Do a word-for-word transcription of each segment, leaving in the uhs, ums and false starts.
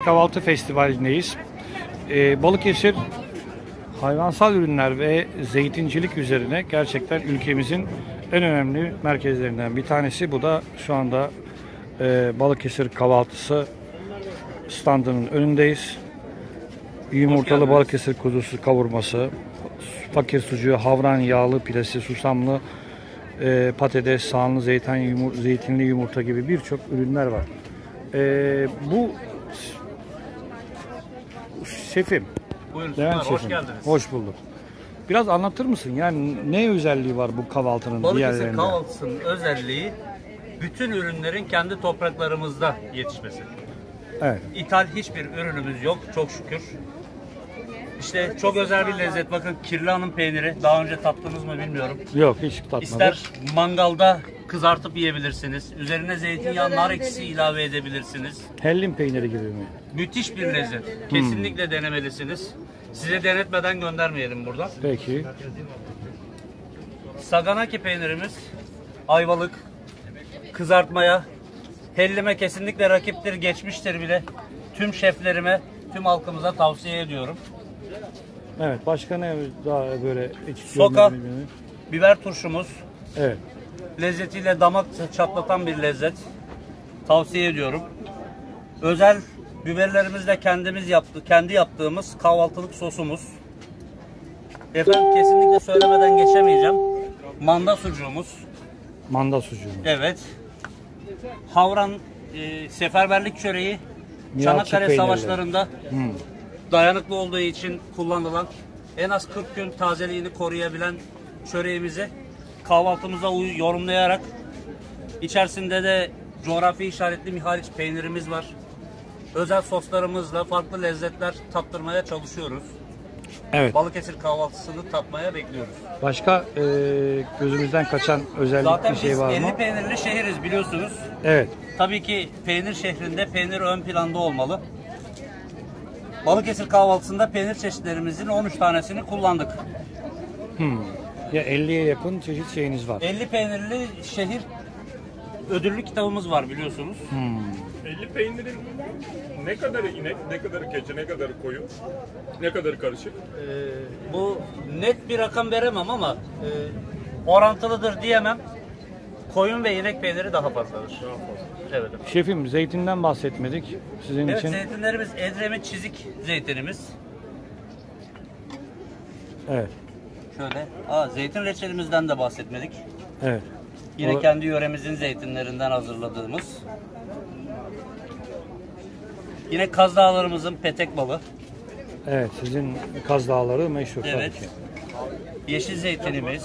Kahvaltı Festivali'ndeyiz. Ee, Balıkesir hayvansal ürünler ve zeytincilik üzerine gerçekten ülkemizin en önemli merkezlerinden bir tanesi. Bu da şu anda e, Balıkesir kahvaltısı standının önündeyiz. Yumurtalı Balıkesir kuzusu kavurması, fakir sucuğu, havran yağlı pidesi, susamlı e, patates, soğanlı zeytin, yumur, zeytinli yumurta gibi birçok ürünler var. E, bu şefim. Buyurun Süper, hoş geldiniz. Hoş bulduk. Biraz anlatır mısın? Yani ne özelliği var bu kahvaltının Balıkesir diğerlerinde? kahvaltısının özelliği bütün ürünlerin kendi topraklarımızda yetişmesi. Evet. İthal hiçbir ürünümüz yok çok şükür. İşte çok özel bir lezzet. Bakın Kirlihan'ın peyniri. Daha önce tattınız mı bilmiyorum. Yok, hiç tatmadım. İster mangalda kızartıp yiyebilirsiniz. Üzerine zeytinyağı, nar ekşisi ilave edebilirsiniz. Hellim peyniri gibi mi? Müthiş bir lezzet. Kesinlikle hmm. denemelisiniz. Size denetmeden göndermeyelim buradan. Peki. Saganaki peynirimiz Ayvalık, kızartmaya, hellime kesinlikle rakiptir, geçmiştir bile. Tüm şeflerime, tüm halkımıza tavsiye ediyorum. Evet, başka ne daha böyle Soka, biber turşumuz. Evet. Lezzetiyle damak çatlatan bir lezzet. Tavsiye ediyorum. Özel biberlerimizle kendimiz yaptı, kendi yaptığımız kahvaltılık sosumuz. Efendim kesinlikle söylemeden geçemeyeceğim. Manda sucuğumuz. Manda sucuğu. Evet. Havran e, seferberlik çöreği. Nihat Çanakkale peynirli. Savaşlarında Hmm. dayanıklı olduğu için kullanılan, en az kırk gün tazeliğini koruyabilen çöreğimizi kahvaltımıza yorumlayarak, içerisinde de coğrafi işaretli Mihaliç peynirimiz var. Özel soslarımızla farklı lezzetler tattırmaya çalışıyoruz. Evet. Balıkesir kahvaltısını tatmaya bekliyoruz. Başka e, gözümüzden kaçan özellik Zaten bir şey var mı? Zaten biz elli peynirli şehiriz biliyorsunuz. Evet. Tabii ki peynir şehrinde peynir ön planda olmalı. Balıkesir kahvaltısında peynir çeşitlerimizin on üç tanesini kullandık. Hmm. Ya elliye yakın çeşit şeyiniz var. elli peynirli şehir ödüllü kitabımız var biliyorsunuz. Hmm. elli peynirin ne kadarı inek, ne kadarı keçi, ne kadarı koyun, ne kadarı karışık? Ee, bu net bir rakam veremem ama e, orantılıdır diyemem. Koyun ve inek peyniri daha fazladır. Daha fazla. Evet. Şefim, zeytinden bahsetmedik sizin Evet, için. zeytinlerimiz Edremit çizik zeytinimiz. Evet. Şöyle. Aa, zeytin reçelimizden de bahsetmedik. Evet. Yine O... kendi yöremizin zeytinlerinden hazırladığımız. Yine Kaz Dağlarımızın petek balı. Evet, sizin Kaz Dağları meşhur. Evet. Yeşil zeytinimiz.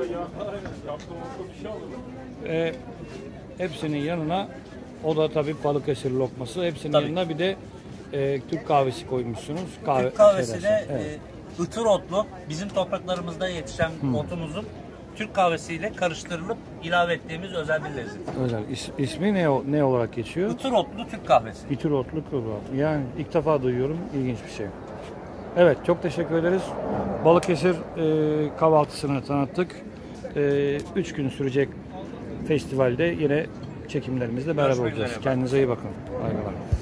Ee, hepsinin yanına, o da tabii Balıkesir lokması. Hepsinin Tabii. yanına bir de e, Türk kahvesi koymuşsunuz. Kahve, Türk kahvesi şeyden de sonra. Evet. e, ıtır otlu, bizim topraklarımızda yetişen hmm. otumuzun Türk kahvesiyle karıştırılıp ilave ettiğimiz özel bir lezzet. Özel. İs, ismi ne ne olarak geçiyor? Itır otlu Türk kahvesi. İtır otlu kıvram. Yani ilk defa duyuyorum. İlginç bir şey. Evet, çok teşekkür ederiz. Balıkesir e, kahvaltısını tanıttık. E, üç gün sürecek festivalde yine çekimlerimizle beraber Görüşmek olacağız. üzere. Kendinize iyi bakın. Saygılar.